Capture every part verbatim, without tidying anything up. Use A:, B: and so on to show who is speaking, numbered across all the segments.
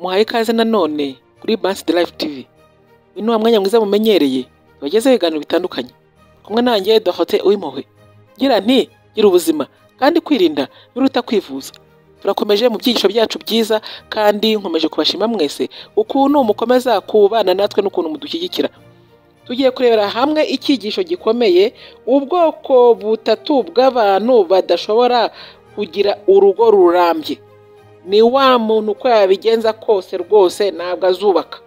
A: muhaye ikaze nanone kuri Bansi de Life T V. Uyu wa mwanya mwiza mumenyereye bageze ibiganiro bitandukanye. Kumwe nanjye Dorothée Uwimpuhwe. Gira nti gira ubuzima kandi kwirinda biruta kwivuza. Turakomeje mu byigisho byacu byiza kandi nkomeje kubashima mwese ukuntu mukomeza kubana natwe n'ukuntu mudushyigikira. Tugiye kurebera hamwe icyigisho gikomeye, ubwoko butatu bw'abantu badashobora kugira urugo rurambye. Ni wa muntu uko yabigenza kose rwose ntabwo azubaka.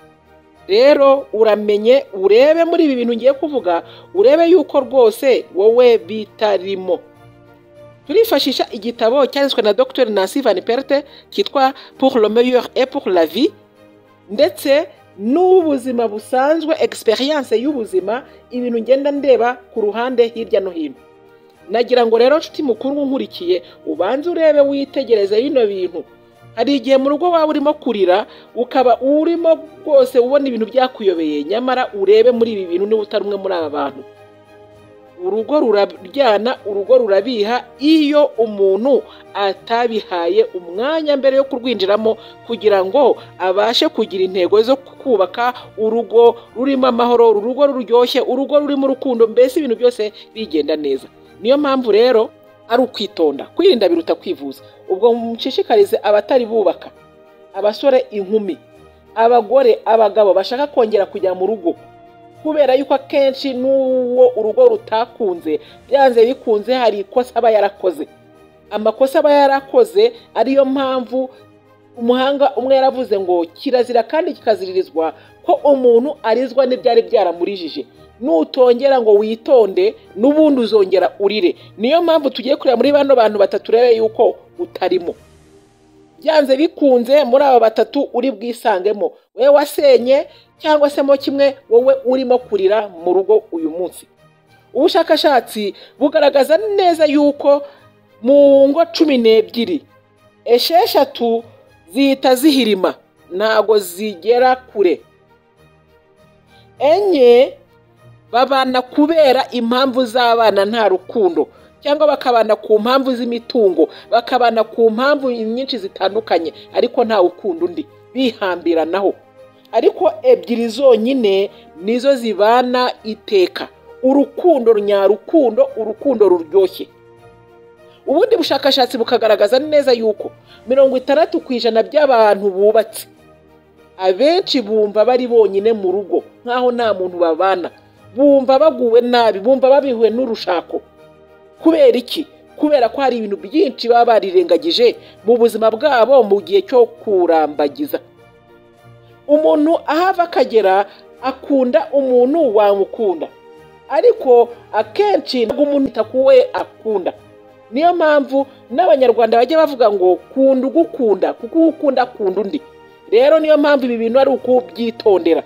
A: Rero uramenye urebe muri ibi bintu ngiye kuvuga, urebe yuko rwose wowe bitarimo. Turifashisha igitabo cyanditswe na Docteur Nancy Van Perte cyitwa Pour le meilleur et pour la vie, ndetse n'ubuzima busanzwe, experience y'ubuzima, ibintu ngenda ndeba ku ruhande hirya no hino. Nagira ngo rero nshuti mukuru nkurikiye ubanze urebe witegereze bino bintu. Hari igihe mu rugo wawe urimo kurira ukaba urimo rwose ubona ibintu byakuyobeye, nyamara urebe muri ibi bintu niba utari umwe muri aba bantu. Urugo ruraryana, urugo rurabiha iyo umuntu atabihaye umwanya mbere yo kurwinjiramo kugira ngo abashe kugira intego zo kubaka urugo rurimo amahoro, urugo ruryoshye, urugo rurimo urukundo, mbese ibintu byose bigenda neza. Niyo mpamvu rero ari ukwitonda, kwirinda biruta kwivuza. Ubwo mushishikarize abatari bubaka, abasore, inkumi, abagore, abagabo bashaka kongera kujya mu rugo, kubera yuko akenshi n'uwo urugo rutakunze byanze bikunze hari ikosa aba yarakoze. Amakosa aba yarakoze ariyo mpamvu umuhanga umwe yaravuze ngo kirazira kandi kikaziririzwa ko umuntu arizwa n'ibyari byaramurijije. Nutongera ngo witonde n'ubundi uzongera urire. Niyo mpamvu tugiye kureba muri bano bantu batatu rebe yuko utarimo. Byanze bikunze muri aba batatu uri bwisangemo, wewe wasenye cyangwa se mo kimwe wowe urimo kurira mu rugo uyu munsi. Ubushakashatsi bugaragaza neza yuko mu ngo cumi n'ebyiri esheshatu zihita zihirima, ntago zigera kure. Enye babana kubera impamvu z'abana nta rukundo, cyangwa bakabana ku mpamvu z'imitungo, bakabana ku mpamvu nyinshi zitandukanye, ariko nta rukundo undi, bihambiranaho. Ariko ebyiri zonyine nizo zibana iteka, urukundo nyarukundo, urukundo ruryoshye. Ubundi bushakashatsi bukagaragaza neza yuko mirongo itandatu ku ijana by'abantu bubatse abenshi bumva bari bonyine mu rugo, nkaho nta muntu babana, bumva baguwe nabi, bumva babihuwe n'urushako. Kubera iki? Kubera ko hari ibintu byinshi baba barirengagije mu buzima bwabo mu gihe cyo kurambagiza. Umuntu ahava akagera akunda umuntu wamukunda, ariko akenshi ntabwo umuntu itakuwe akunda. Niyo mpamvu n'Abanyarwanda bajya bavuga ngo kunda ugukunda, kuko ukunda akunda undi. Rero niyo mpamvu ibi bintu ari ukubyitondera.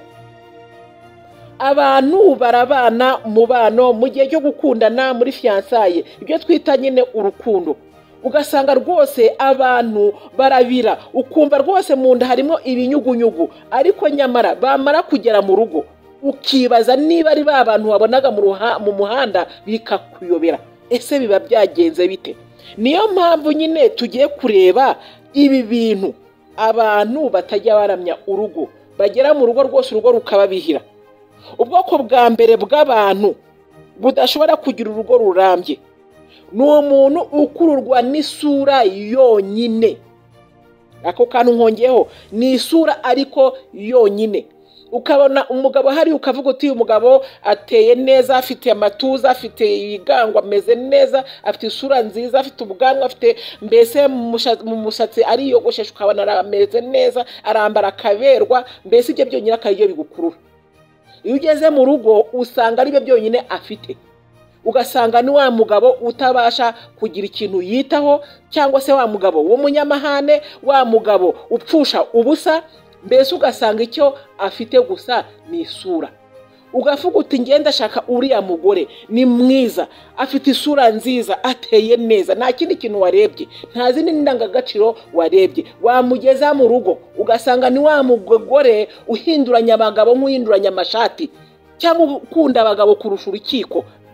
A: Abantu barabana umubano mu gihe cyo gukundana muri fiançailles, ibyo twita nyine urukundo. Ugasanga rwose abantu barabira, ukumva rwose mu nda harimo ibinyugunyugu, ariko nyamara bamara kugera mu rugo ukibaza niba ari ba bantu wabonaga mu muhanda bikakuyobera. Ese biba byagenze bite? Niyo mpamvu nyine tugiye kureba ibi bintu. Abantu batajya baramya urugo, bagera mu rugo rwose urugo rukababihira. Ubwoko bwa mbere bw'abantu budashobora kugira urugo rurambye ni umuntu ukururwa n'isura yonyine. Ako kantu nkongeyeho, ni isura ariko yonyine. Ukabona umugabo hari ukavuga uti uyu mugabo ateye neza, afite amatuza, afite ibigango, ameze neza, afite isura nziza, afite ubwanwa, afite mbese mu musatsi ariyogoshesha, ukabona ameze neza, arambara akaberwa, mbese ibyo byonyine akariyo bigukurura. Iyo ugeze mu rugo usanga ari byo byonyine afite. Ugasanga ni wa mugabo utabasha kugira ikintu yitaho, cyangwa se wa mugabo w'umunyamahane, wa mugabo upfusha ubusa, mbese ugasanga icyo afite gusa ni isura. Ugavuga uti ngenda shaka uriya mugore ni mwiza, afite isura nziza, ateye neza, nta kindi kintu warebye, nta zindi ndangagaciro warebye. Wamugeza mu rugo ugasanga ni wa mugore uhinduranya abagabo nk'uhinduranya amashati, cyangwa ukunda abagabo kurusha urukiko.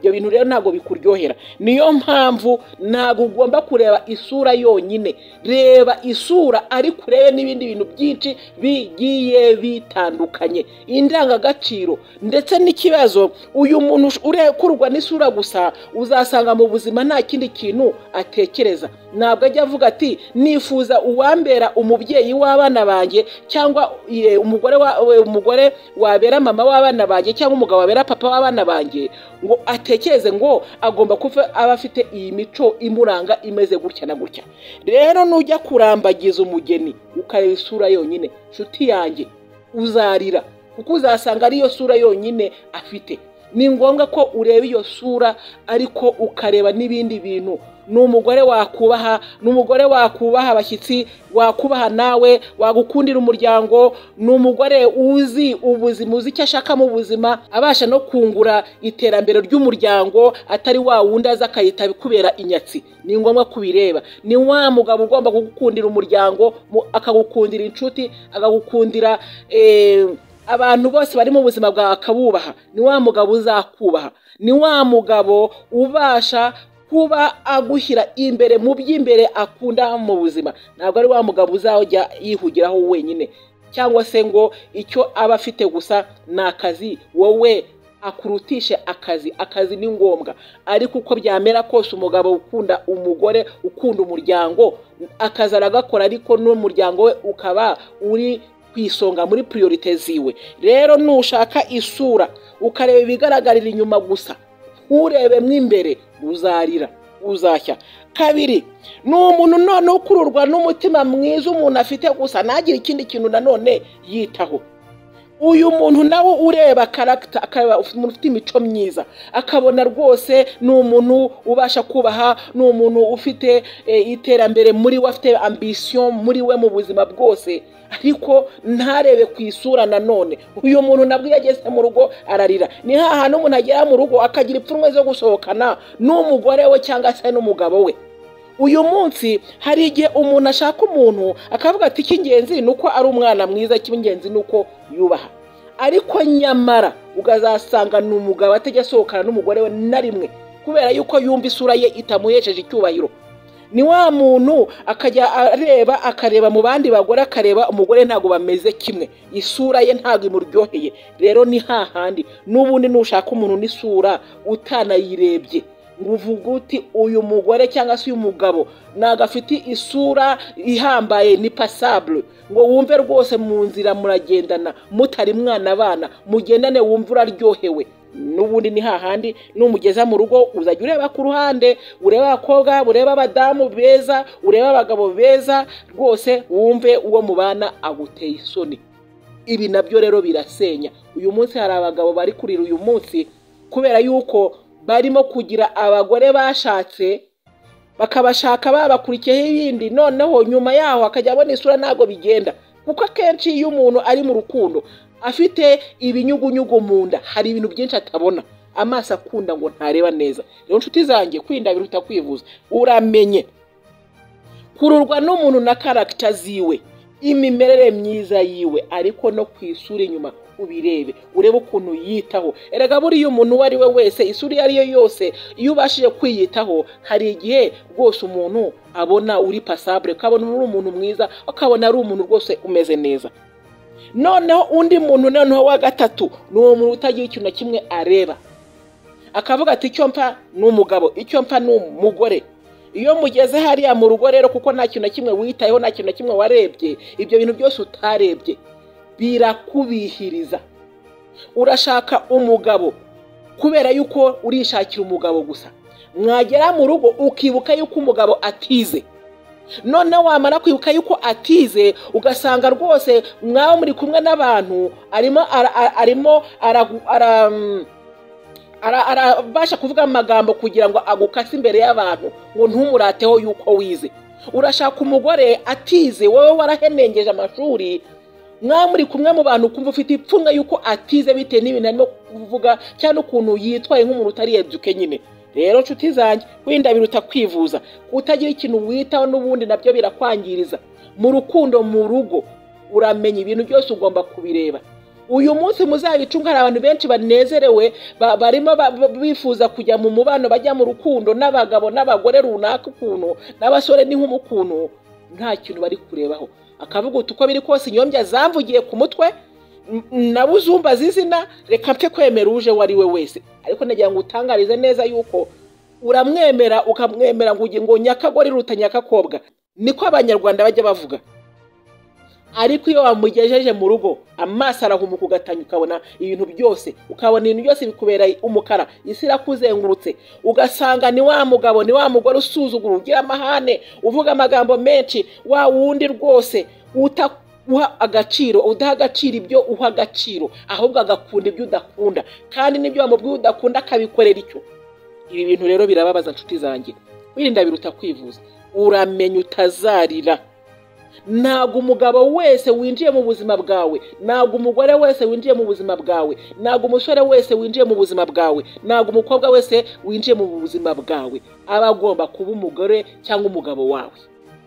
A: ibyo bintu rero ntago bikuryohera. Niyo mpamvu ntago ugomba kureba isura yonyine, reba isura ariko urebe n'ibindi bintu byinshi bigiye bitandukanye, indangagaciro ndetse n'ikibazo. Uyu muntu urekurwa n'isura gusa uzasanga mu buzima nta kindi kintu atekereza. Ntabwo ajya avuga ati nifuza uwambera umubyeyi w'abana banjye, cyangwa umugore wa umugore wabera mama w'abana banjye, cyangwa umugabo wabera papa w'abana banjye, ngo atekereze ngo agomba kuva aba afite iyi mico imuranga imeze gutya na gutya. Rero nujya kurambagiza umugeni ukareba isura yonyine, nshuti yanjye, uzarira kuko uzasanga ariyo sura yonyine afite. Ni ngombwa ko ureba iyo sura ariko ukareba n'ibindi bintu. Ni umugore wakubaha, ni umugore wakubaha abashyitsi, wakubaha nawe, wagukundira umuryango. Ni umugore uzi ubuzima, uzi icyo ashaka mu buzima, abasha no kungura iterambere ry'umuryango, atari wa wundi aza akayita kubera inyatsi. Ni ngombwa kubireba. Ni wa mugabo ugomba kugukundira umuryango, akagukundira inshuti, akagukundira eh abantu bose bari mu buzima bwawe akabubaha. Ni wa mugabo uzakubaha. Ni wa mugabo ubasha kuba agushyira imbere mu by'imbere akunda mu buzima. Ntabwo ari wa mugabo uzajya yihugiraho wenyine, cyangwa se ngo icyo aba afite gusa ni akazi, wowe akurutishe akazi. Akazi ni ngombwa, ariko uko byamera kose umugabo ukunda umugore, ukunda umuryango, akazi aragakora, ariko n'umuryango we ukaba uri kwisonga muri priorite ziwe. Rero nushaka isura ukareba ibigaragarira inyuma gusa, urebe mo imbere, uzarira, uzashya. Kabiri, ni umuntu none ukururwa n'umutima mwiza umuntu afite gusa, ntagire ikindi kintu nanone yitaho. Uyu muntu nawe ureba character, akaba umuntu ufite imico myiza, akabona rwose ni umuntu ubasha kubaha, ni umuntu ufite e, iterambere muri we, afite ambition muri we mu buzima bwose, ariko ntarebe ku isura nanone. Uyu muntu nabwo yageze mu rugo ararira. Ni haha n'umuntu agera mu rugo akagira ipfunwe zo gusohokana n'umugore we cyangwa se n'umugabo we. Uyu munsi hari igihe umuntu ashaka umuntu akavuga ati icy'ingenzi nuko ari umwana mwiza, icy'ingenzi nuko yubaha, ariko nyamara ugazasanga ni umugabo atajya asohokana n'umugore we na rimwe kubera yuko yumva isura ye itamuhesheje icyubahiro. Ni wa muntu akajya areba akareba mu bandi bagore, akareba umugore ntago bameze kimwe, isura ye ntago imuryoheye. Rero ni hahandi n'ubundi nushaka umuntu n'isura utanayirebye ngo uvuga uti uyu mugore cyangwa se uyu mugabo ntago afite isura ihambaye, ni passable, ngo wumve rwose mu nzira muragendana mutari mwana abana, mugendane wumva uraryohewe. N'ubundi ni hahandi numugeza mu rugo uzajya ureba ku ruhande, ureba abakobwa, ureba abadamu beza, ureba abagabo beza, rwose wumve uwo mubana aguteye isoni. Ibi nabyo rero birasenya. Uyu munsi hari abagabo bari kurira uyu munsi kubera yuko barimo kugira abagore bashatse, bakabashaka babakurikiyeho ibindi, noneho nyuma yaho akajya abona isura ntago bigenda. Kuko akenshi iyo umuntu ari mu rukundo afite ibinyugunyugu mu nda, hari ibintu byinshi atabona, amaso akunda ngo ntareba neza. Rero nshuti zanjye, kwirinda biruta kwivuza. Uramenye kururwa n'umuntu na character ziwe, imimerere myiza yiwe, ariko no kwisura inyuma ubirebe, urebe ukuntu yitaho. Erega buriya umuntu wari we wese, isura ari yo yose, iyo ubashije kwiyitaho, hari igihe rwose umuntu abona uri passable, ukabona uri umuntu mwiza, ukabona ari umuntu rwose umeze neza. Noneho undi muntu noneho wa gatatu ni uwo muntu utagira ikintu na kimwe areba, akavuga ati icyo mpa ni umugabo, icyo mpa ni umugore. Iyo mugeze hariya mu rugo rero, kuko nta kintu na kimwe witayeho, nta kintu na kimwe warebye, ibyo bintu byose utarebye birakubihiriza. Urashaka umugabo kubera yuko urishakira umugabo gusa, mwagera mu rugo ukibuka yuko umugabo atize. None wamara kwibuka yuko atize, ugasanga rwose mwaho muri kumwe n'abantu arimo arimo arabasha kuvuga amagambo kugira ngo agukase imbere y'abantu ngo ntumurateho yuko wize. Urashaka umugore atize, wowe warahenengeje amashuri, mwaho muri kumwe mu bantu kumva ufite ipfunwe yuko atize bitewe n'ibintu arimo kuvuga cyane ukuntu yitwaye nk'umuntu utari eduke nyine. Rero nshuti zanjye, kwirinda biruta kwivuza. Kutagira ikintu witaho n'ubundi nabyo birakwangiriza. Mu rukundo mu rugo uramenya ibintu byose ugomba kubireba. uyu munsi muzabicunga, hari abantu benshi banezerewe barimo bifuza kujya mu mubano, bajya mu rukundo n'abagabo n'abagore runaka ukuntu, n'abasore n'inkumi ukuntu, nta kintu bari kurebaho. Akavuga uti uko biri kose inyombya zamvugiye ku mutwe, nabuzumba zizina, reka mpfe kwemera uje wari we wese. Ariko nagira ngo utangarize neza yuko uramwemera ukamwemera ngo ngo nyakagore ruta nyakakobwa, niko abanyarwanda bajya bavuga. Ariko iyo wamugejeje mu rugo, amaso arahumuka ugatanya, ukabona ibintu byose, ukabona ibintu byose bikubera umukara, isi irakuzengurutse, ugasanga ni wa mugabo ni wa mugore usuzugura, ugira amahane, uvuga amagambo menshi, wa wundi rwose uha agaciro, udaha agaciro ibyo uha agaciro, ahubwo agakunda ibyo udakunda, kandi n'ibyo wamubwiye udakunda akabikorera icyo. Ibi bintu rero birababaza nshuti zanjye. Wirinda biruta kwivuza. Uramenya utazarira. Ntago umugabo wese winjiye mu buzima bwawe, ntago umugore wese winjiye mu buzima bwawe, ntago umusore wese winjiye mu buzima bwawe, ntago umukobwa wese winjiye mu buzima bwawe aba agomba kuba umugore cyangwa umugabo wawe.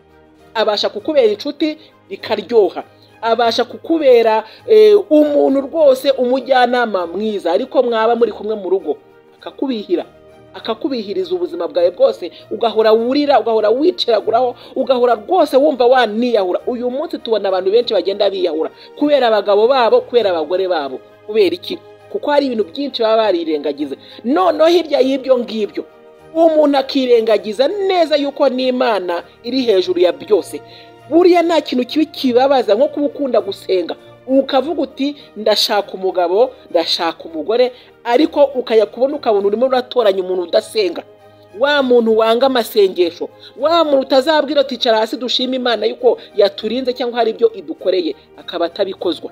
A: Abasha kukubera inshuti bikaryoha, abasha kukubera e, umuntu rwose umujyanama mwiza, ariko mwaba muri kumwe mu rugo akakubihira, akakubihiriza ubuzima bwawe bwose, ugahora wurira, ugahora wiceraguraho, ugahora rwose wumva waniyahura. Uyu munsi tubona abantu benshi bagenda biyahura kubera abagabo babo, kubera abagore babo. Kubera iki? Kuko hari ibintu byinshi baba barirengagize. Noneho hirya y'ibyo ngibyo umuntu akirengagiza neza yuko n'Imana iri hejuru ya byose. Buriya nta kintu kibi kibabaza nko kuba ukunda gusenga, ukavuga uti ndashaka umugabo, ndashaka umugore, ariko ukajya kubona ukabona urimo uratoranya umuntu udasenga, wa muntu wanga amasengesho, wa muntu utazabwira ati cara hasi dushima Imana yuko yaturinze cyangwa hari ibyo idukoreye, akaba atabikozwa.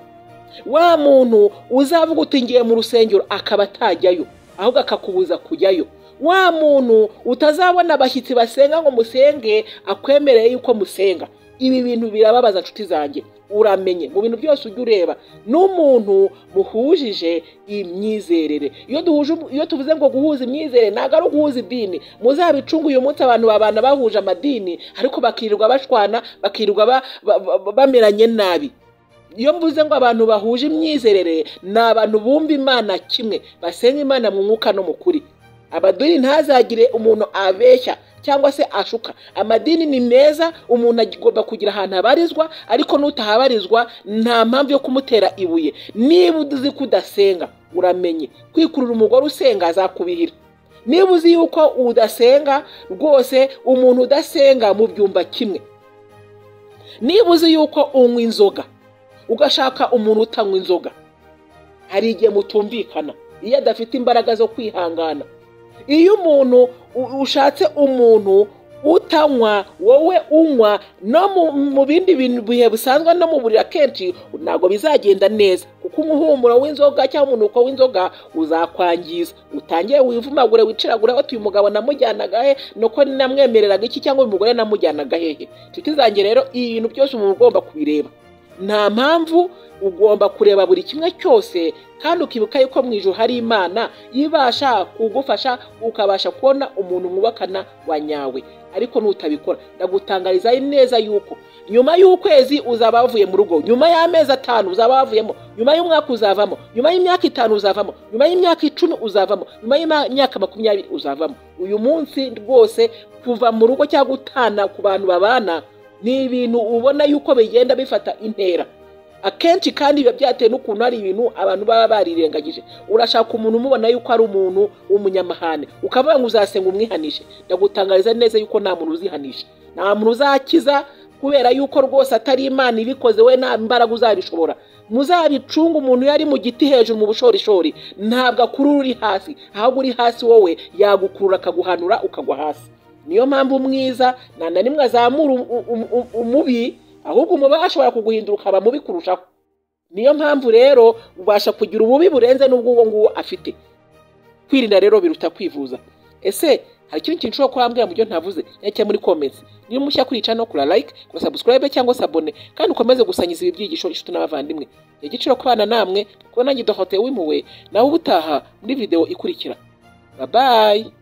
A: Wa muntu uzavuga uti ngiye mu rusengero akaba atajyayo, ahubwo akakubuza kujyayo. Wa muntu utazabona abashyitsi basenga ngo musenge akwemereye yuko musenga. Ibi bintu birababaza nshuti zanjye. Uramenye mu bintu byose ujye ureba n'umuntu muhujije imyizerere. Iyo duhuje iyo tuvuze ngo guhuza imyizerere ntago ari guhuza idini. Muzabicunga uyu munsi abantu babana bahuje amadini ariko bakirirwa bashwana, bakirirwa bameranye nabi. Iyo mvuze ngo abantu bahuje imyizerere ni abantu bumva Imana kimwe, basenga Imana mu mwuka no mu kuri. Abadini ntazagire umuntu abeshya cyangwa se ashuka. Amadini ni meza, umuntu agomba kugira ahantu abarizwa, ariko nutahabarizwa nta mpamvu yo kumutera ibuye. Niba uzi kudasenga, uramenye kwikurura umugore usenga azakubihira. Niba uzi yuko udasenga rwose, umuntu udasenga mu byumba kimwe. Niba uzi yuko unywa inzoga, ugashaka umuntu utanywa inzoga, hari igihe mutumvikana iyo adafite imbaraga zo kwihangana. Iyo umuntu ushatse umuntu utanywa, wowe unywa, no mu bindi bintu bihe busanzwe no mu burira kenshi, ntago bizagenda neza, kuko umuhumuro w'inzoga cyangwa umunuko w'inzoga uzakwangiza. Utangiye wivumagure, wiciragure, ati uyu mugabo namujyanaga he, nuko namwemereraga iki, cyangwa uyu mugore namujyanaga hehe. Nshuti zanjye rero, ibintu byose umuntu ugomba kubireba. Nta mpamvu, ugomba kureba buri kimwe cyose, kandi ukibuka yuko mu ijuru hari Imana yibasha kugufasha ukabasha kubona umuntu mwubakana wa nyawe. Ariko nutabikora, ndagutangariza neza yuko nyuma y'ukwezi uzaba wavuye mu rugo, nyuma y'amezi atanu uzaba wavuyemo, nyuma y'umwaka uzavamo, nyuma y'imyaka itanu uzavamo, nyuma y'imyaka icumi uzavamo, nyuma y'imyaka makumyabiri uzavamo. Uyu munsi rwose kuva mu rugo cyangwa gutana ku bantu babana ni ibintu ubona yuko bigenda bifata intera. Akenshi kandi biba byatewe n'ukuntu hari ibintu abantu baba barirengagije. Urashaka umuntu umubona yuko ari umuntu w'umunyamahane, ukavuga ngo uzasenga umwihanishe. Ndagutangariza neza yuko nta muntu uzihanisha, nta muntu uzakiza, kubera yuko rwose atari Imana ibikoze, we nta mbaraga uzabishobora. Muzabicunga umuntu yari mu giti hejuru mu bushorishori, ntabwo akurura uri hasi, ahubwo uri hasi wowe yagukurura akaguhanura ukagwa hasi. Niyo mpamvu mwiza nta na rimwe azamura umubi, ahubwo umubi ashobora kuguhindura ukaba mubi kurushaho. Niyo mpamvu rero ubasha kugira ububi burenze n'ubwo uwo nguwo afite. Kwirinda rero biruta kwivuza. Ese hari ikintu kintu ushobora kurambwira mu byo ntavuze? Nyakira muri comments. Niba mushya kuri channel, kura like, kura subscribe cyangwa se abone, kandi ukomeze gusangiza ibi byigisho inshuti n'abavandimwe. Igiciro kubana namwe, kuko nanjye Dorothée Uwimpuhwe, nawe ubutaha muri video ikurikira. Bye bye.